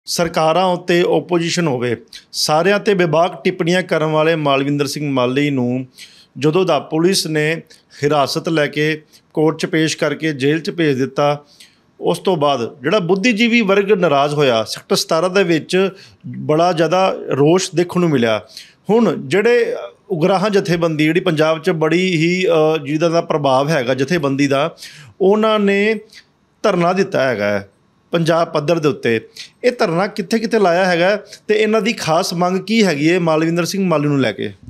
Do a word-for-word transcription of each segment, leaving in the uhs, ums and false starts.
ਸਰਕਾਰਾਂ ਉੱਤੇ ਓਪੋਜੀਸ਼ਨ ਹੋਵੇ, ਸਾਰਿਆਂ 'ਤੇ ਬੇਬਾਕ ਟਿੱਪਣੀਆਂ ਕਰਨ ਵਾਲੇ ਮਾਲਵਿੰਦਰ ਸਿੰਘ ਮਾਲੀ ਨੂੰ ਜਦੋਂ ਦਾ ਪੁਲਿਸ ਨੇ ਹਿਰਾਸਤ ਲੈ ਕੇ ਕੋਰਟ 'ਚ ਪੇਸ਼ ਕਰਕੇ ਜੇਲ੍ਹ 'ਚ ਭੇਜ ਦਿੱਤਾ, ਉਸ ਤੋਂ ਬਾਅਦ ਜਿਹੜਾ ਬੁੱਧੀਜੀਵੀ ਵਰਗ ਨਾਰਾਜ਼ ਹੋਇਆ। ਸੈਕਟਰ ਸਤਾਰਾਂ ਦੇ ਵਿੱਚ ਬੜਾ ਜ਼ਿਆਦਾ ਰੋਸ਼ ਦੇਖਣ ਨੂੰ ਮਿਲਿਆ। ਹੁਣ ਜਿਹੜੇ ਉਗਰਾਹਾਂ ਜਥੇਬੰਦੀ ਜਿਹੜੀ ਪੰਜਾਬ 'ਚ ਬੜੀ ਹੀ ਜਿਹਦਾ ਦਾ ਪ੍ਰਭਾਵ ਹੈਗਾ ਜਥੇਬੰਦੀ ਦਾ, ਉਹਨਾਂ ਨੇ ਧਰਨਾ ਦਿੱਤਾ ਹੈਗਾ ਪੰਜਾਬ ਪੱਧਰ ਦੇ ਉੱਤੇ। ਇਹ ਧਰਨਾ ਕਿੱਥੇ ਕਿੱਥੇ ਲਾਇਆ ਹੈਗਾ ਅਤੇ ਇਹਨਾਂ ਦੀ ਖਾਸ ਮੰਗ ਕੀ ਹੈਗੀ ਹੈ ਮਾਲਵਿੰਦਰ ਸਿੰਘ ਮਾਲੀ ਨੂੰ ਲੈ ਕੇ?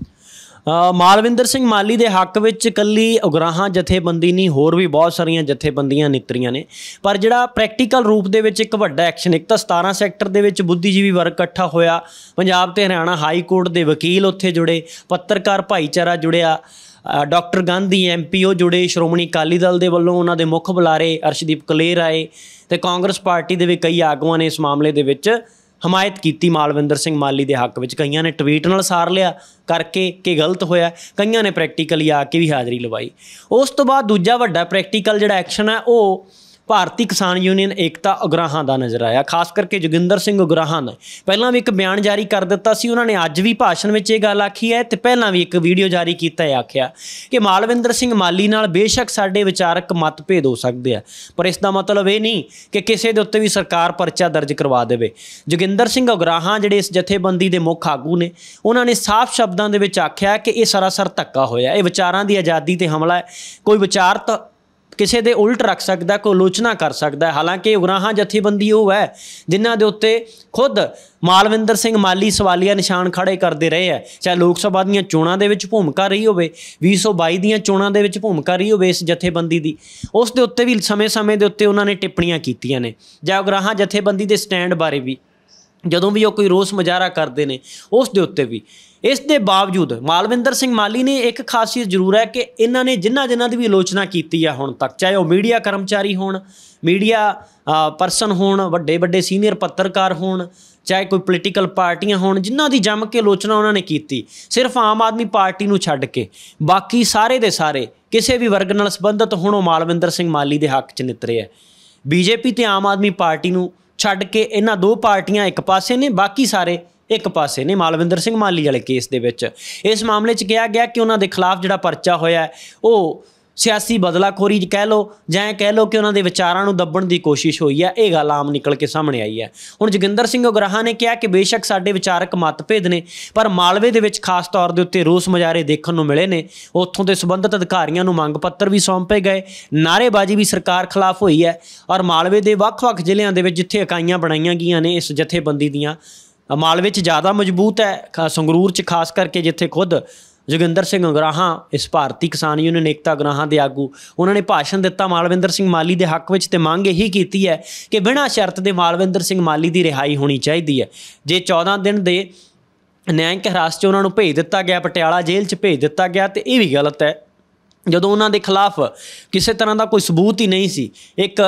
ਮਾਲਵਿੰਦਰ ਸਿੰਘ ਮਾਲੀ ਦੇ ਹੱਕ ਵਿੱਚ ਇਕੱਲੀ ਉਗਰਾਹਾਂ ਜਥੇਬੰਦੀ ਨਹੀਂ, ਹੋਰ ਵੀ ਬਹੁਤ ਸਾਰੀਆਂ ਜਥੇਬੰਦੀਆਂ ਨਿਤਰੀਆਂ ਨੇ। ਪਰ ਜਿਹੜਾ ਪ੍ਰੈਕਟੀਕਲ ਰੂਪ ਦੇ ਵਿੱਚ ਇੱਕ ਵੱਡਾ ਐਕਸ਼ਨ, ਇੱਕ ਤਾਂ ਸਤਾਰਾਂ ਸੈਕਟਰ ਦੇ ਵਿੱਚ ਬੁੱਧੀਜੀਵੀ ਵਰਗ ਇਕੱਠਾ ਹੋਇਆ, ਪੰਜਾਬ ਅਤੇ ਹਰਿਆਣਾ ਹਾਈ ਕੋਰਟ ਦੇ ਵਕੀਲ ਉੱਥੇ ਜੁੜੇ, ਪੱਤਰਕਾਰ ਭਾਈਚਾਰਾ ਜੁੜਿਆ, ਡਾਕਟਰ ਗਾਂਧੀ ਐਮ ਪੀ ਓ ਜੁੜੇ, ਸ਼੍ਰੋਮਣੀ ਅਕਾਲੀ ਦਲ ਦੇ ਵੱਲੋਂ ਉਹਨਾਂ ਦੇ ਮੁੱਖ ਬੁਲਾਰੇ ਅਰਸ਼ਦੀਪ ਕਲੇਰ ਆਏ ਅਤੇ ਕਾਂਗਰਸ ਪਾਰਟੀ ਦੇ ਵੀ ਕਈ ਆਗੂਆਂ ਨੇ ਇਸ ਮਾਮਲੇ ਦੇ ਵਿੱਚ ਹਮਾਇਤ ਕੀਤੀ ਮਾਲਵਿੰਦਰ ਸਿੰਘ ਮਾਲੀ ਦੇ ਹੱਕ ਵਿੱਚ। ਕਈਆਂ ਨੇ ਟਵੀਟ ਨਾਲ ਸਾਰ ਲਿਆ ਕਰਕੇ ਕਿ ਗਲਤ ਹੋਇਆ, ਕਈਆਂ ਨੇ ਪ੍ਰੈਕਟੀਕਲੀ ਆ ਕੇ ਵੀ ਹਾਜ਼ਰੀ ਲਵਾਈ। ਉਸ ਤੋਂ ਬਾਅਦ ਦੂਜਾ ਵੱਡਾ ਪ੍ਰੈਕਟੀਕਲ ਜਿਹੜਾ ਐਕਸ਼ਨ ਹੈ ਉਹ ਭਾਰਤੀ ਕਿਸਾਨ ਯੂਨੀਅਨ ਏਕਤਾ ਉਗਰਾਹਾਂ ਦਾ ਨਜ਼ਰ ਆਇਆ, ਖਾਸ ਕਰਕੇ ਜੋਗਿੰਦਰ ਸਿੰਘ ਉਗਰਾਹਾਂ ਨੇ ਪਹਿਲਾਂ ਵੀ ਇੱਕ ਬਿਆਨ ਜਾਰੀ ਕਰ ਦਿੱਤਾ ਸੀ। ਉਹਨਾਂ ਨੇ ਅੱਜ ਵੀ ਭਾਸ਼ਣ ਵਿੱਚ ਇਹ ਗੱਲ ਆਖੀ ਹੈ ਅਤੇ ਪਹਿਲਾਂ ਵੀ ਇੱਕ ਵੀਡੀਓ ਜਾਰੀ ਕੀਤਾ ਹੈ, ਆਖਿਆ ਕਿ ਮਾਲਵਿੰਦਰ ਸਿੰਘ ਮਾਲੀ ਨਾਲ ਬੇਸ਼ੱਕ ਸਾਡੇ ਵਿਚਾਰਕ ਮਤਭੇਦ ਹੋ ਸਕਦੇ ਆ, ਪਰ ਇਸ ਦਾ ਮਤਲਬ ਇਹ ਨਹੀਂ ਕਿ ਕਿਸੇ ਦੇ ਉੱਤੇ ਵੀ ਸਰਕਾਰ ਪਰਚਾ ਦਰਜ ਕਰਵਾ ਦੇਵੇ। ਜੋਗਿੰਦਰ ਸਿੰਘ ਉਗਰਾਹਾਂ ਜਿਹੜੇ ਇਸ ਜਥੇਬੰਦੀ ਦੇ ਮੁੱਖ ਆਗੂ ਨੇ, ਉਹਨਾਂ ਨੇ ਸਾਫ਼ ਸ਼ਬਦਾਂ ਦੇ ਵਿੱਚ ਆਖਿਆ ਕਿ ਇਹ ਸਰਾਸਰ ਧੱਕਾ ਹੋਇਆ, ਇਹ ਵਿਚਾਰਾਂ ਦੀ ਆਜ਼ਾਦੀ 'ਤੇ ਹਮਲਾ ਹੈ। ਕੋਈ ਵਿਚਾਰ ਤਾਂ ਕਿਸੇ ਦੇ ਉਲਟ ਰੱਖ ਸਕਦਾ, ਕੋਈ ਆਲੋਚਨਾ ਕਰ ਸਕਦਾ। ਹਾਲਾਂਕਿ ਉਗਰਾਹਾਂ ਜਥੇਬੰਦੀ ਉਹ ਹੈ ਜਿਨ੍ਹਾਂ ਦੇ ਉੱਤੇ ਖੁਦ ਮਾਲਵਿੰਦਰ ਸਿੰਘ ਮਾਲੀ ਸਵਾਲੀਆ ਨਿਸ਼ਾਨ ਖੜ੍ਹੇ ਕਰਦੇ ਰਹੇ ਹੈ, ਚਾਹੇ ਲੋਕ ਸਭਾ ਦੀਆਂ ਚੋਣਾਂ ਦੇ ਵਿੱਚ ਭੂਮਿਕਾ ਰਹੀ ਹੋਵੇ, ਵੀਹ ਸੌ ਬਾਈ ਦੀਆਂ ਚੋਣਾਂ ਦੇ ਵਿੱਚ ਭੂਮਿਕਾ ਰਹੀ ਹੋਵੇ ਇਸ ਜਥੇਬੰਦੀ ਦੀ, ਉਸ ਦੇ ਉੱਤੇ ਵੀ ਸਮੇਂ ਸਮੇਂ ਦੇ ਉੱਤੇ ਉਹਨਾਂ ਨੇ ਟਿੱਪਣੀਆਂ ਕੀਤੀਆਂ ਨੇ। ਜਾਂ ਉਗਰਾਹਾਂ ਜਥੇਬੰਦੀ ਦੇ ਸਟੈਂਡ ਬਾਰੇ ਵੀ ਜਦੋਂ ਵੀ ਉਹ ਕੋਈ ਰੋਸ ਮੁਜ਼ਾਹਰਾ ਕਰਦੇ ਨੇ ਉਸ ਦੇ ਉੱਤੇ ਵੀ। ਇਸ ਦੇ ਬਾਵਜੂਦ ਮਾਲਵਿੰਦਰ ਸਿੰਘ ਮਾਲੀ ਨੇ ਇੱਕ ਖਾਸੀਅਤ ਜ਼ਰੂਰ ਹੈ ਕਿ ਇਹਨਾਂ ਨੇ ਜਿਨ੍ਹਾਂ ਜਿਨ੍ਹਾਂ ਦੀ ਵੀ ਆਲੋਚਨਾ ਕੀਤੀ ਹੈ ਹੁਣ ਤੱਕ, ਚਾਹੇ ਉਹ ਮੀਡੀਆ ਕਰਮਚਾਰੀ ਹੋਣ, ਮੀਡੀਆ ਪਰਸਨ ਹੋਣ, ਵੱਡੇ ਵੱਡੇ ਸੀਨੀਅਰ ਪੱਤਰਕਾਰ ਹੋਣ, ਚਾਹੇ ਕੋਈ ਪੋਲੀਟੀਕਲ ਪਾਰਟੀਆਂ ਹੋਣ, ਜਿਨ੍ਹਾਂ ਦੀ ਜੰਮ ਕੇ ਆਲੋਚਨਾ ਉਹਨਾਂ ਨੇ ਕੀਤੀ, ਸਿਰਫ ਆਮ ਆਦਮੀ ਪਾਰਟੀ ਨੂੰ ਛੱਡ ਕੇ ਬਾਕੀ ਸਾਰੇ ਦੇ ਸਾਰੇ ਕਿਸੇ ਵੀ ਵਰਗ ਨਾਲ ਸੰਬੰਧਿਤ ਹੁਣ ਉਹ ਮਾਲਵਿੰਦਰ ਸਿੰਘ ਮਾਲੀ ਦੇ ਹੱਕ 'ਚ ਨਿਤਰੇ ਹੈ। ਬੀਜੇਪੀ ਅਤੇ ਆਮ ਆਦਮੀ ਪਾਰਟੀ ਨੂੰ ਛੱਡ ਕੇ ਇਹਨਾਂ ਦੋ ਪਾਰਟੀਆਂ ਇੱਕ ਪਾਸੇ ਨੇ, ਬਾਕੀ ਸਾਰੇ ਇੱਕ ਪਾਸੇ ਨੇ ਮਾਲਵਿੰਦਰ ਸਿੰਘ ਮਾਲੀ ਵਾਲੇ ਕੇਸ ਦੇ ਵਿੱਚ। ਇਸ ਮਾਮਲੇ 'ਚ ਕਿਹਾ ਗਿਆ ਕਿ ਉਹਨਾਂ ਦੇ ਖਿਲਾਫ ਜਿਹੜਾ ਪਰਚਾ ਹੋਇਆ ਉਹ ਸਿਆਸੀ ਬਦਲਾਖੋਰੀ ਕਹਿ ਲਓ ਜਾਂ ਇਹ ਕਹਿ ਲਓ ਕਿ ਉਹਨਾਂ ਦੇ ਵਿਚਾਰਾਂ ਨੂੰ ਦੱਬਣ ਦੀ ਕੋਸ਼ਿਸ਼ ਹੋਈ ਹੈ। ਇਹ ਗੱਲ ਆਮ ਨਿਕਲ ਕੇ ਸਾਹਮਣੇ ਆਈ ਹੈ। ਹੁਣ ਜੋਗਿੰਦਰ ਸਿੰਘ ਉਗਰਾਹਾਂ ਨੇ ਕਿਹਾ ਕਿ ਬੇਸ਼ੱਕ ਸਾਡੇ ਵਿਚਾਰਕ ਮਤਭੇਦ ਨੇ, ਪਰ ਮਾਲਵੇ ਦੇ ਵਿੱਚ ਖਾਸ ਤੌਰ ਦੇ ਉੱਤੇ ਰੋਸ ਮੁਜ਼ਾਹਰੇ ਦੇਖਣ ਨੂੰ ਮਿਲੇ ਨੇ। ਉੱਥੋਂ ਦੇ ਸੰਬੰਧਿਤ ਅਧਿਕਾਰੀਆਂ ਨੂੰ ਮੰਗ ਪੱਤਰ ਵੀ ਸੌਂਪੇ ਗਏ, ਨਾਅਰੇਬਾਜ਼ੀ ਵੀ ਸਰਕਾਰ ਖਿਲਾਫ ਹੋਈ ਹੈ। ਔਰ ਮਾਲਵੇ ਦੇ ਵੱਖ-ਵੱਖ ਜ਼ਿਲ੍ਹਿਆਂ ਦੇ ਵਿੱਚ ਜਿੱਥੇ ਇਕਾਈਆਂ ਬਣਾਈਆਂ ਗਈਆਂ ਨੇ ਇਸ ਜਥੇਬੰਦੀ ਦੀਆਂ, ਮਾਲਵੇ 'ਚ ਜ਼ਿਆਦਾ ਮਜ਼ਬੂਤ ਹੈ, ਸੰਗਰੂਰ 'ਚ ਖਾਸ ਕਰਕੇ ਜਿੱਥੇ ਖੁਦ ਜੋਗਿੰਦਰ ਸਿੰਘ ਉਗਰਾਹਾਂ ਇਸ ਭਾਰਤੀ ਕਿਸਾਨ ਯੂਨੀਅਨ ਏਕਤਾ ਉਗਰਾਹਾਂ ਦੇ ਆਗੂ, ਉਹਨਾਂ ਨੇ ਭਾਸ਼ਣ ਦਿੱਤਾ ਮਾਲਵਿੰਦਰ ਸਿੰਘ ਮਾਲੀ ਦੇ ਹੱਕ ਵਿੱਚ ਅਤੇ ਮੰਗ ਇਹੀ ਕੀਤੀ ਹੈ ਕਿ ਬਿਨਾਂ ਸ਼ਰਤ ਦੇ ਮਾਲਵਿੰਦਰ ਸਿੰਘ ਮਾਲੀ ਦੀ ਰਿਹਾਈ ਹੋਣੀ ਚਾਹੀਦੀ ਹੈ। ਜੇ ਚੌਦਾਂ ਦਿਨ ਦੇ ਨਿਆਂਇਕ ਹਿਰਾਸਤ 'ਚ ਉਹਨਾਂ ਨੂੰ ਭੇਜ ਦਿੱਤਾ ਗਿਆ, ਪਟਿਆਲਾ ਜੇਲ੍ਹ 'ਚ ਭੇਜ ਦਿੱਤਾ ਗਿਆ, ਅਤੇ ਇਹ ਵੀ ਗਲਤ ਹੈ ਜਦੋਂ ਉਹਨਾਂ ਦੇ ਖਿਲਾਫ ਕਿਸੇ ਤਰ੍ਹਾਂ ਦਾ ਕੋਈ ਸਬੂਤ ਹੀ ਨਹੀਂ ਸੀ। ਇੱਕ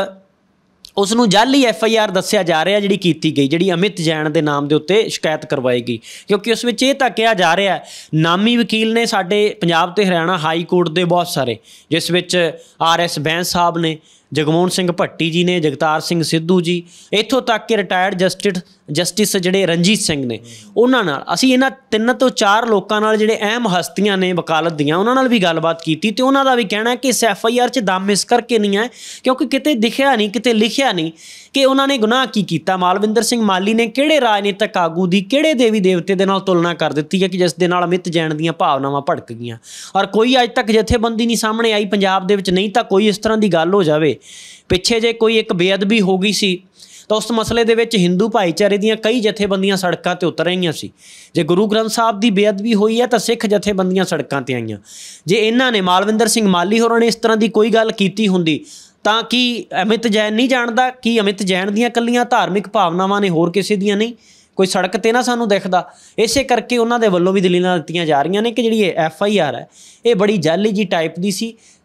ਉਸ ਨੂੰ ਜਾਅਲੀ ਐਫ ਆਈ ਆਰ ਦੱਸਿਆ ਜਾ ਰਿਹਾ ਜਿਹੜੀ ਕੀਤੀ ਗਈ, ਜਿਹੜੀ ਅਮਿਤ ਜੈਨ ਦੇ ਨਾਮ ਦੇ ਉੱਤੇ ਸ਼ਿਕਾਇਤ ਕਰਵਾਈ ਗਈ, ਕਿਉਂਕਿ ਉਸ ਵਿੱਚ ਇਹ ਤਾਂ ਕਿਹਾ ਜਾ ਰਿਹਾ ਨਾਮੀ ਵਕੀਲ ਨੇ ਸਾਡੇ ਪੰਜਾਬ ਅਤੇ ਹਰਿਆਣਾ ਹਾਈ ਕੋਰਟ ਦੇ ਬਹੁਤ ਸਾਰੇ, ਜਿਸ ਵਿੱਚ ਆਰ ਐਸ ਬੈਂਸ ਸਾਹਿਬ ਨੇ, ਜਗਮੋਹਨ ਸਿੰਘ ਭੱਟੀ ਜੀ ਨੇ, ਜਗਤਾਰ ਸਿੰਘ ਸਿੱਧੂ ਜੀ, ਇੱਥੋਂ ਤੱਕ ਕਿ ਰਿਟਾਇਰਡ ਜਸਟਿਸ ਜਸਟਿਸ ਜਿਹੜੇ ਰਣਜੀਤ ਸਿੰਘ ਨੇ, ਉਹਨਾਂ ਨਾਲ ਅਸੀਂ ਇਹਨਾਂ ਤਿੰਨ ਤੋਂ ਚਾਰ ਲੋਕਾਂ ਨਾਲ ਜਿਹੜੇ ਅਹਿਮ ਹਸਤੀਆਂ ਨੇ ਵਕਾਲਤ ਦੀਆਂ, ਉਹਨਾਂ ਨਾਲ ਵੀ ਗੱਲਬਾਤ ਕੀਤੀ ਅਤੇ ਉਹਨਾਂ ਦਾ ਵੀ ਕਹਿਣਾ ਕਿ ਇਸ ਐਫ ਆਈ ਆਰ 'ਚ ਦਮ ਇਸ ਕਰਕੇ ਨਹੀਂ ਹੈ ਕਿਉਂਕਿ ਕਿਤੇ ਦਿਖਿਆ ਨਹੀਂ, ਕਿਤੇ ਲਿਖਿਆ ਨਹੀਂ ਕਿ ਉਹਨਾਂ ਨੇ ਗੁਨਾਹ ਕੀ ਕੀਤਾ। ਮਾਲਵਿੰਦਰ ਸਿੰਘ ਮਾਲੀ ਨੇ ਕਿਹੜੇ ਰਾਜਨੀਤਿਕ ਆਗੂ ਦੀ, ਕਿਹੜੇ ਦੇਵੀ ਦੇਵਤੇ ਦੇ ਨਾਲ ਤੁਲਨਾ ਕਰ ਦਿੱਤੀ ਹੈ ਕਿ ਜਿਸ ਦੇ ਨਾਲ ਅਮਿਤ ਜੈਨ ਦੀਆਂ ਭਾਵਨਾਵਾਂ ਭੜਕ ਗਈਆਂ। ਔਰ ਕੋਈ ਅੱਜ ਤੱਕ ਜਥੇਬੰਦੀ ਨਹੀਂ ਸਾਹਮਣੇ ਆਈ ਪੰਜਾਬ ਦੇ ਵਿੱਚ, ਨਹੀਂ ਤਾਂ ਕੋਈ ਇਸ ਤਰ੍ਹਾਂ ਦੀ ਗੱਲ ਹੋ ਜਾਵੇ। ਪਿੱਛੇ ਜੇ ਕੋਈ ਇੱਕ ਬੇਅਦਬੀ ਹੋ ਗਈ ਸੀ ਤਾਂ ਉਸ ਮਸਲੇ ਦੇ ਵਿੱਚ ਹਿੰਦੂ ਭਾਈਚਾਰੇ ਦੀਆਂ ਕਈ ਜਥੇਬੰਦੀਆਂ ਸੜਕਾਂ 'ਤੇ ਉਤਰ ਰਹੀਆਂ ਸੀ। ਜੇ ਗੁਰੂ ਗ੍ਰੰਥ ਸਾਹਿਬ ਦੀ ਬੇਅਦਬੀ ਹੋਈ ਹੈ ਤਾਂ ਸਿੱਖ ਜਥੇਬੰਦੀਆਂ ਸੜਕਾਂ 'ਤੇ ਆਈਆਂ। ਜੇ ਇਹਨਾਂ ਨੇ ਮਾਲਵਿੰਦਰ ਸਿੰਘ ਮਾਲੀ ਹੋਰਾਂ ਨੇ ਇਸ ਤਰ੍ਹਾਂ ਦੀ ਕੋਈ ਗੱਲ ਕੀਤੀ ਹੁੰਦੀ ਤਾਂ ਕੀ ਅਮਿਤ ਜੈਨ ਨਹੀਂ ਜਾਣਦਾ ਕਿ ਅਮਿਤ ਜੈਨ ਦੀਆਂ ਇਕੱਲੀਆਂ ਧਾਰਮਿਕ ਭਾਵਨਾਵਾਂ ਨੇ, ਹੋਰ ਕਿਸੇ ਦੀਆਂ ਨਹੀਂ? ਕੋਈ ਸੜਕ 'ਤੇ ਨਾ ਸਾਨੂੰ ਦਿਖਦਾ। ਇਸੇ ਕਰਕੇ ਉਹਨਾਂ ਦੇ ਵੱਲੋਂ ਵੀ ਦਲੀਲਾਂ ਦਿੱਤੀਆਂ ਜਾ ਰਹੀਆਂ ਨੇ ਕਿ ਜਿਹੜੀ ਇਹ ਐਫ ਆਈ ਆਰ ਹੈ ਇਹ ਬੜੀ ਜਾਅਲੀ ਜੀ ਟਾਈਪ ਦੀ ਸੀ।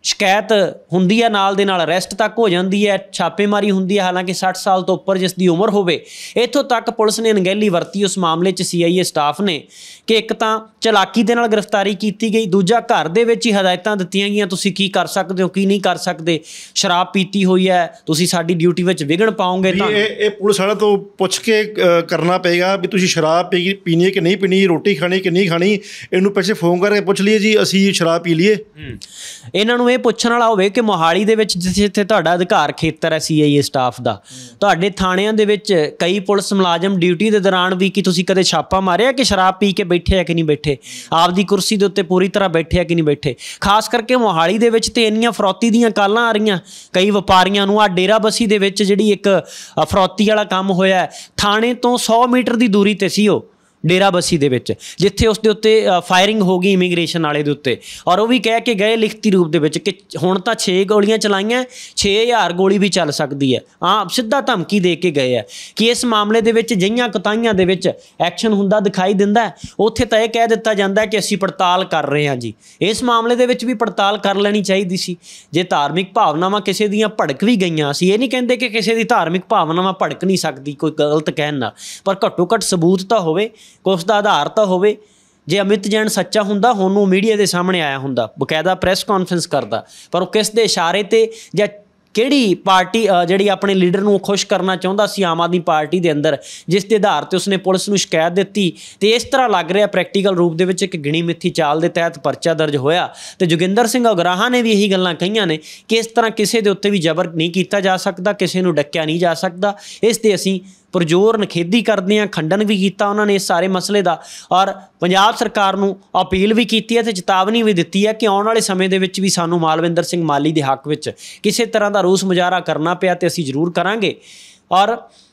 ਸ਼ਿਕਾਇਤ ਹੁੰਦੀ ਹੈ ਨਾਲ ਦੇ ਨਾਲ ਅਰੈਸਟ ਤੱਕ ਹੋ ਜਾਂਦੀ ਹੈ, ਛਾਪੇਮਾਰੀ ਹੁੰਦੀ ਹੈ, ਹਾਲਾਂਕਿ ਸੱਠ ਸਾਲ ਤੋਂ ਉੱਪਰ ਜਿਸ ਦੀ ਉਮਰ ਹੋਵੇ। ਇੱਥੋਂ ਤੱਕ ਪੁਲਿਸ ਨੇ ਅਣਗਹਿਲੀ ਵਰਤੀ ਉਸ ਮਾਮਲੇ 'ਚ ਸੀ ਆਈ ਏ ਸਟਾਫ ਨੇ ਕਿ ਇੱਕ ਤਾਂ ਚਲਾਕੀ ਦੇ ਨਾਲ ਗ੍ਰਿਫਤਾਰੀ ਕੀਤੀ ਗਈ, ਦੂਜਾ ਘਰ ਦੇ ਵਿੱਚ ਹੀ ਹਦਾਇਤਾਂ ਦਿੱਤੀਆਂ ਗਈਆਂ ਤੁਸੀਂ ਕੀ ਕਰ ਸਕਦੇ ਹੋ ਕੀ ਨਹੀਂ ਕਰ ਸਕਦੇ, ਸ਼ਰਾਬ ਪੀਤੀ ਹੋਈ ਹੈ ਤੁਸੀਂ ਸਾਡੀ ਡਿਊਟੀ ਵਿੱਚ ਵਿਘਨ ਪਾਓਗੇ ਤਾਂ ਇਹ ਇਹ ਪੁਲਿਸ ਵਾਲਿਆਂ ਤੋਂ ਪੁੱਛ ਕੇ ਅ, ਕਰਨਾ ਪਏਗਾ ਵੀ ਤੁਸੀਂ ਸ਼ਰਾਬ ਪੀ ਪੀਣੀ ਹੈ ਕਿ ਨਹੀਂ ਪੀਣੀ, ਰੋਟੀ ਖਾਣੀ ਕਿ ਨਹੀਂ ਖਾਣੀ, ਇਹਨੂੰ ਪਿੱਛੇ ਫੋਨ ਕਰਕੇ ਪੁੱਛ ਲਈਏ ਜੀ ਅਸੀਂ ਸ਼ਰਾਬ ਪੀ ਲਈਏ। ਇਹਨਾਂ ਨੂੰ ਇਹ ਪੁੱਛਣ ਵਾਲਾ ਹੋਵੇ ਕਿ ਮੋਹਾਲੀ ਦੇ ਵਿੱਚ ਜਿੱਥੇ ਜਿੱਥੇ ਤੁਹਾਡਾ ਅਧਿਕਾਰ ਖੇਤਰ ਹੈ ਸੀ ਆਈ ਏ ਸਟਾਫ ਦਾ, ਤੁਹਾਡੇ ਥਾਣਿਆਂ ਦੇ ਵਿੱਚ ਕਈ ਪੁਲਿਸ ਮੁਲਾਜ਼ਮ ਡਿਊਟੀ ਦੇ ਦੌਰਾਨ ਵੀ ਕੀ ਤੁਸੀਂ ਕਦੇ ਛਾਪਾ ਮਾਰਿਆ ਕਿ ਸ਼ਰਾਬ ਪੀ ਕੇ ਬੈਠੇ ਆ ਕਿ ਨਹੀਂ ਬੈਠੇ, ਆਪਦੀ ਕੁਰਸੀ ਦੇ ਉੱਤੇ ਪੂਰੀ ਤਰ੍ਹਾਂ ਬੈਠੇ ਆ ਕਿ ਨਹੀਂ ਬੈਠੇ। ਖਾਸ ਕਰਕੇ ਮੋਹਾਲੀ ਦੇ ਵਿੱਚ ਤੇ ਇੰਨੀਆਂ ਫਰੌਤੀ ਦੀਆਂ ਕਾਲਾਂ ਆ ਰਹੀਆਂ ਕਈ ਵਪਾਰੀਆਂ ਨੂੰ। ਆ ਡੇਰਾ ਬਸੀ ਦੇ ਵਿੱਚ ਜਿਹੜੀ ਇੱਕ ਫਰੌਤੀ ਵਾਲਾ ਕੰਮ ਹੋਇਆ, ਥਾਣੇ ਤੋਂ ਸੌ ਮੀਟਰ ਦੀ ਦੂਰੀ ਤੇ ਸੀ ਉਹ ਡੇਰਾ ਬਸੀ ਦੇ ਵਿੱਚ, ਜਿੱਥੇ ਉਸ ਦੇ ਉੱਤੇ ਫਾਇਰਿੰਗ ਹੋ ਗਈ ਇਮੀਗ੍ਰੇਸ਼ਨ ਵਾਲੇ ਦੇ ਉੱਤੇ, ਔਰ ਉਹ ਵੀ ਕਹਿ ਕੇ ਗਏ ਲਿਖਤੀ ਰੂਪ ਦੇ ਵਿੱਚ ਕਿ ਹੁਣ ਤਾਂ ਛੇ ਗੋਲੀਆਂ ਚਲਾਈਆਂ, ਛੇ ਹਜ਼ਾਰ ਗੋਲੀ ਵੀ ਚੱਲ ਸਕਦੀ ਹੈ। ਹਾਂ, ਸਿੱਧਾ ਧਮਕੀ ਦੇ ਕੇ ਗਏ ਆ ਕਿ ਇਸ ਮਾਮਲੇ ਦੇ ਵਿੱਚ ਜਿਹੀਆਂ ਕੁਤਾਹੀਆਂ ਦੇ ਵਿੱਚ ਐਕਸ਼ਨ ਹੁੰਦਾ ਦਿਖਾਈ ਦਿੰਦਾ ਹੈ, ਉੱਥੇ ਤਾਂ ਇਹ ਕਹਿ ਦਿੱਤਾ ਜਾਂਦਾ ਕਿ ਅਸੀਂ ਪੜਤਾਲ ਕਰ ਰਹੇ ਹਾਂ ਜੀ। ਇਸ ਮਾਮਲੇ ਦੇ ਵਿੱਚ ਵੀ ਪੜਤਾਲ ਕਰ ਲੈਣੀ ਚਾਹੀਦੀ ਸੀ। ਜੇ ਧਾਰਮਿਕ ਭਾਵਨਾਵਾਂ ਕਿਸੇ ਦੀਆਂ ਭੜਕ ਵੀ ਗਈਆਂ, ਅਸੀਂ ਇਹ ਨਹੀਂ ਕਹਿੰਦੇ ਕਿ ਕਿਸੇ ਦੀ ਧਾਰਮਿਕ ਭਾਵਨਾਵਾਂ ਭੜਕ ਨਹੀਂ ਸਕਦੀ ਕੋਈ ਗਲਤ ਕਹਿਣ ਨਾਲ, ਪਰ ਘੱਟੋ ਘੱਟ ਸਬੂਤ ਤਾਂ ਹੋਵੇ, ਉਸ ਦਾ ਆਧਾਰ ਤਾਂ ਹੋਵੇ। ਜੇ ਅਮਿਤ ਜੈਨ ਸੱਚਾ ਹੁੰਦਾ ਹੁਣ ਉਹ ਮੀਡੀਆ ਦੇ ਸਾਹਮਣੇ ਆਇਆ ਹੁੰਦਾ, ਬਕਾਇਦਾ ਪ੍ਰੈਸ ਕਾਨਫਰੰਸ ਕਰਦਾ, ਪਰ ਉਹ ਕਿਸ ਦੇ ਇਸ਼ਾਰੇ ਤੇ ਜਾਂ ਕਿਹੜੀ ਪਾਰਟੀ ਜਿਹੜੀ ਆਪਣੇ ਲੀਡਰ ਨੂੰ ਖੁਸ਼ ਕਰਨਾ ਚਾਹੁੰਦਾ ਸੀ ਆਮ ਆਦਮੀ ਪਾਰਟੀ ਦੇ ਅੰਦਰ, ਜਿਸ ਦੇ ਆਧਾਰ ਤੇ ਉਸਨੇ ਪੁਲਿਸ ਨੂੰ ਸ਼ਿਕਾਇਤ ਦਿੱਤੀ। ਤੇ ਇਸ ਤਰ੍ਹਾਂ ਲੱਗ ਰਿਹਾ ਪ੍ਰੈਕਟੀਕਲ ਰੂਪ ਦੇ ਵਿੱਚ ਇੱਕ ਗਿਣੀ ਮਿੱਥੀ ਚਾਲ ਦੇ ਤਹਿਤ ਪਰਚਾ ਦਰਜ ਹੋਇਆ। ਤੇ ਜੋਗਿੰਦਰ ਸਿੰਘ ਉਗਰਾਹਾਂ ਨੇ ਵੀ ਇਹੀ ਗੱਲਾਂ ਕਹੀਆਂ ਨੇ ਕਿ ਇਸ ਤਰ੍ਹਾਂ ਕਿਸੇ ਦੇ ਉੱਤੇ ਵੀ ਜ਼ਬਰ ਨਹੀਂ ਕੀਤਾ ਜਾ ਸਕਦਾ, ਕਿਸੇ ਨੂੰ ਡੱਕਿਆ ਨਹੀਂ ਜਾ ਸਕਦਾ। ਇਸ ਤੇ ਅਸੀਂ ਪੁਰਜ਼ੋਰ ਨਿਖੇਧੀ ਕਰਦੇ ਹਾਂ, ਖੰਡਨ ਵੀ ਕੀਤਾ ਉਹਨਾਂ ਨੇ ਇਸ ਸਾਰੇ ਮਸਲੇ ਦਾ, ਔਰ ਪੰਜਾਬ ਸਰਕਾਰ ਨੂੰ ਅਪੀਲ ਵੀ ਕੀਤੀ ਹੈ ਤੇ ਚੇਤਾਵਨੀ ਵੀ ਦਿੱਤੀ ਹੈ ਕਿ ਆਉਣ ਵਾਲੇ ਸਮੇਂ ਦੇ ਵਿੱਚ ਵੀ ਸਾਨੂੰ ਮਾਲਵਿੰਦਰ ਸਿੰਘ ਮਾਲੀ ਦੇ ਹੱਕ ਵਿੱਚ ਕਿਸੇ ਤਰ੍ਹਾਂ ਦਾ ਰੋਸ ਮੁਜ਼ਾਹਰਾ ਕਰਨਾ ਪਿਆ ਤੇ ਅਸੀਂ ਜ਼ਰੂਰ ਕਰਾਂਗੇ। ਔਰ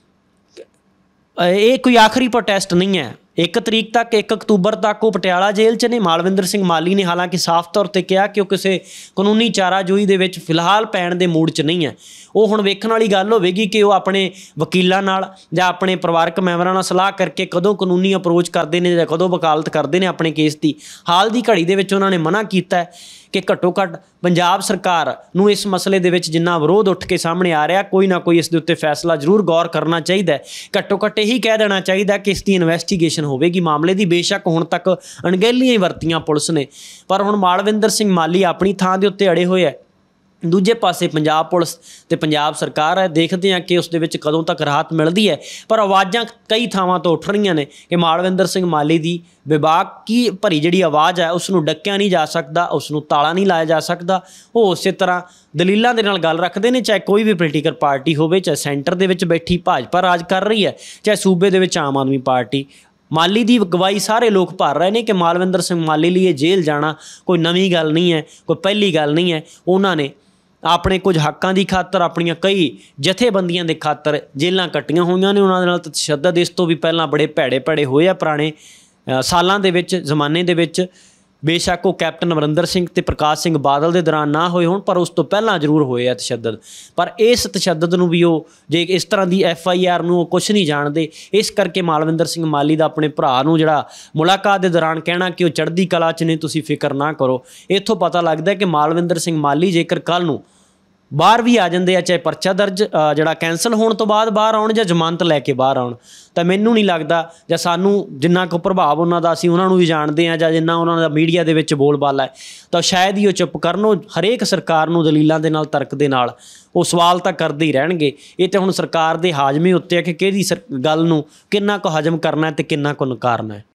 ਇਹ ਕੋਈ ਆਖਰੀ ਪ੍ਰੋਟੈਸਟ ਨਹੀਂ ਹੈ। ਇੱਕ ਤਰੀਕ ਤੱਕ, ਇੱਕ ਅਕਤੂਬਰ ਤੱਕ ਉਹ ਪਟਿਆਲਾ ਜੇਲ੍ਹ 'ਚ ਨੇ। ਮਾਲਵਿੰਦਰ ਸਿੰਘ ਮਾਲੀ ਨੇ ਹਾਲਾਂਕਿ ਸਾਫ਼ ਤੌਰ 'ਤੇ ਕਿਹਾ ਕਿ ਉਹ ਕਿਸੇ ਕਾਨੂੰਨੀ ਚਾਰਾਜੋਈ ਦੇ ਵਿੱਚ ਫਿਲਹਾਲ ਪੈਣ ਦੇ ਮੂਡ 'ਚ ਨਹੀਂ ਹੈ। ਉਹ ਹੁਣ ਵੇਖਣ ਵਾਲੀ ਗੱਲ ਹੋਵੇਗੀ ਕਿ ਉਹ ਆਪਣੇ ਵਕੀਲਾਂ ਨਾਲ ਜਾਂ ਆਪਣੇ ਪਰਿਵਾਰਕ ਮੈਂਬਰਾਂ ਨਾਲ ਸਲਾਹ ਕਰਕੇ ਕਦੋਂ ਕਾਨੂੰਨੀ ਅਪਰੋਚ ਕਰਦੇ ਨੇ ਜਾਂ ਕਦੋਂ ਵਕਾਲਤ ਕਰਦੇ ਨੇ ਆਪਣੇ ਕੇਸ ਦੀ। ਹਾਲ ਦੀ ਘੜੀ ਦੇ ਵਿੱਚ ਉਹਨਾਂ ਨੇ ਮਨ੍ਹਾ ਕੀਤਾ ਹੈ ਕਿ ਘੱਟੋ ਘੱਟ ਪੰਜਾਬ ਸਰਕਾਰ ਨੂੰ ਇਸ ਮਸਲੇ ਦੇ ਵਿੱਚ ਜਿੰਨਾ ਵਿਰੋਧ ਉੱਠ ਕੇ ਸਾਹਮਣੇ ਆ ਰਿਹਾ, ਕੋਈ ਨਾ ਕੋਈ ਇਸ ਦੇ ਉੱਤੇ ਫੈਸਲਾ ਜ਼ਰੂਰ ਗੌਰ ਕਰਨਾ ਚਾਹੀਦਾ ਹੈ। ਘੱਟੋ ਘੱਟ ਇਹੀ ਕਹਿ ਦੇਣਾ ਚਾਹੀਦਾ ਕਿ ਇਸ ਦੀ ਇਨਵੈਸਟੀਗੇਸ਼ਨ ਹੋਵੇਗੀ ਮਾਮਲੇ ਦੀ। ਬੇਸ਼ੱਕ ਹੁਣ ਤੱਕ ਅਣਗਹਿਲੀਆਂ ਹੀ ਵਰਤੀਆਂ ਪੁਲਿਸ ਨੇ, ਪਰ ਹੁਣ ਮਾਲਵਿੰਦਰ ਸਿੰਘ ਮਾਲੀ ਆਪਣੀ ਥਾਂ ਦੇ ਉੱਤੇ ਅੜੇ ਹੋਏ ਹੈ। ਦੂਜੇ ਪਾਸੇ ਪੰਜਾਬ ਪੁਲਿਸ ਤੇ ਪੰਜਾਬ ਸਰਕਾਰ ਹੈ। ਦੇਖਦੇ ਹਾਂ ਕਿ ਉਸ ਦੇ ਵਿੱਚ ਕਦੋਂ ਤੱਕ ਰਾਹਤ ਮਿਲਦੀ ਹੈ, ਪਰ ਆਵਾਜ਼ਾਂ ਕਈ ਥਾਵਾਂ ਤੋਂ ਉੱਠ ਰਹੀਆਂ ਨੇ ਕਿ ਮਾਲਵਿੰਦਰ ਸਿੰਘ ਮਾਲੀ ਦੀ ਬੇਬਾਕੀ ਭਰੀ ਜਿਹੜੀ ਆਵਾਜ਼ ਹੈ ਉਸ ਨੂੰ ਡੱਕਿਆ ਨਹੀਂ ਜਾ ਸਕਦਾ, ਉਸ ਨੂੰ ਤਾਲਾ ਨਹੀਂ ਲਾਇਆ ਜਾ ਸਕਦਾ। ਉਹ ਉਸੇ ਤਰ੍ਹਾਂ ਦਲੀਲਾਂ ਦੇ ਨਾਲ ਗੱਲ ਰੱਖਦੇ ਨੇ, ਚਾਹੇ ਕੋਈ ਵੀ ਪੋਲੀਟੀਕਲ ਪਾਰਟੀ ਹੋਵੇ, ਚਾਹੇ ਸੈਂਟਰ ਦੇ ਵਿੱਚ ਬੈਠੀ ਭਾਜਪਾ ਰਾਜ ਕਰ ਰਹੀ ਹੈ, ਚਾਹੇ ਸੂਬੇ ਦੇ ਵਿੱਚ ਆਮ ਆਦਮੀ ਪਾਰਟੀ। ਮਾਲੀ ਦੀ ਅਗਵਾਈ ਸਾਰੇ ਲੋਕ ਭਰ ਰਹੇ ਨੇ ਕਿ ਮਾਲਵਿੰਦਰ ਸਿੰਘ ਮਾਲੀ ਲਈ ਇਹ ਜੇਲ੍ਹ ਜਾਣਾ ਕੋਈ ਨਵੀਂ ਗੱਲ ਨਹੀਂ ਹੈ, ਕੋਈ ਪਹਿਲੀ ਗੱਲ ਨਹੀਂ ਹੈ। ਉਹਨਾਂ ਨੇ ਆਪਣੇ ਕੁਝ ਹੱਕਾਂ ਦੀ ਖਾਤਰ, ਆਪਣੀਆਂ ਕਈ ਜਥੇਬੰਦੀਆਂ ਦੇ ਖਾਤਰ ਜੇਲ੍ਹਾਂ ਕੱਟੀਆਂ ਹੋਈਆਂ ਨੇ। ਉਹਨਾਂ ਦੇ ਨਾਲ ਤਸ਼ੱਦਦ ਇਸ ਤੋਂ ਵੀ ਪਹਿਲਾਂ ਬੜੇ ਭੈੜੇ ਭੈੜੇ ਹੋਏ ਆ ਪੁਰਾਣੇ ਸਾਲਾਂ ਦੇ ਵਿੱਚ, ਜ਼ਮਾਨੇ ਦੇ ਵਿੱਚ। ਬੇਸ਼ੱਕ ਉਹ ਕੈਪਟਨ ਅਮਰਿੰਦਰ ਸਿੰਘ ਤੇ ਪ੍ਰਕਾਸ਼ ਸਿੰਘ ਬਾਦਲ ਦੇ ਦੌਰਾਨ ਨਾ ਹੋਏ ਹੋਣ, ਪਰ ਉਸ ਤੋਂ ਪਹਿਲਾਂ ਜ਼ਰੂਰ ਹੋਏ ਆ ਤਸ਼ੱਦਦ। ਪਰ ਇਸ ਤਸ਼ੱਦਦ ਨੂੰ ਵੀ ਉਹ ਜੇ ਇਸ ਤਰ੍ਹਾਂ ਦੀ ਐਫ ਆਈ ਆਰ ਨੂੰ ਉਹ ਕੁਛ ਨਹੀਂ ਜਾਣਦੇ। ਇਸ ਕਰਕੇ ਮਾਲਵਿੰਦਰ ਸਿੰਘ ਮਾਲੀ ਦਾ ਆਪਣੇ ਭਰਾ ਨੂੰ ਜਿਹੜਾ ਮੁਲਾਕਾਤ ਦੇ ਦੌਰਾਨ ਕਹਿਣਾ ਕਿ ਉਹ ਚੜ੍ਹਦੀ ਕਲਾ 'ਚ ਨੇ, ਤੁਸੀਂ ਫਿਕਰ ਨਾ ਕਰੋ, ਇੱਥੋਂ ਪਤਾ ਲੱਗਦਾ ਕਿ ਮਾਲਵਿੰਦਰ ਸਿੰਘ ਮਾਲੀ ਜੇਕਰ ਕੱਲ੍ਹ ਨੂੰ ਬਾਹਰ ਵੀ ਆ ਜਾਂਦੇ ਆ, ਚਾਹੇ ਪਰਚਾ ਦਰਜ ਜਿਹੜਾ ਕੈਂਸਲ ਹੋਣ ਤੋਂ ਬਾਅਦ ਬਾਹਰ ਆਉਣ ਜਾਂ ਜ਼ਮਾਨਤ ਲੈ ਕੇ ਬਾਹਰ ਆਉਣ, ਤਾਂ ਮੈਨੂੰ ਨਹੀਂ ਲੱਗਦਾ, ਜਾਂ ਸਾਨੂੰ ਜਿੰਨਾ ਕੁ ਪ੍ਰਭਾਵ ਉਹਨਾਂ ਦਾ ਅਸੀਂ ਉਹਨਾਂ ਨੂੰ ਵੀ ਜਾਣਦੇ ਹਾਂ, ਜਾਂ ਜਿੰਨਾ ਉਹਨਾਂ ਦਾ ਮੀਡੀਆ ਦੇ ਵਿੱਚ ਬੋਲਬਾਲਾ ਹੈ, ਤਾਂ ਸ਼ਾਇਦ ਹੀ ਉਹ ਚੁੱਪ ਕਰਨ। ਉਹ ਹਰੇਕ ਸਰਕਾਰ ਨੂੰ ਦਲੀਲਾਂ ਦੇ ਨਾਲ, ਤਰਕ ਦੇ ਨਾਲ ਉਹ ਸਵਾਲ ਤਾਂ ਕਰਦੇ ਹੀ ਰਹਿਣਗੇ। ਇਹ ਤਾਂ ਹੁਣ ਸਰਕਾਰ ਦੇ ਹਾਜ਼ਮੇ ਉੱਤੇ ਹੈ ਕਿ ਕਿਹੜੀ ਗੱਲ ਨੂੰ ਕਿੰਨਾ ਕੁ ਹਜ਼ਮ ਕਰਨਾ ਹੈ ਅਤੇ ਕਿੰਨਾ ਕੁ ਨਕਾਰਨਾ ਹੈ।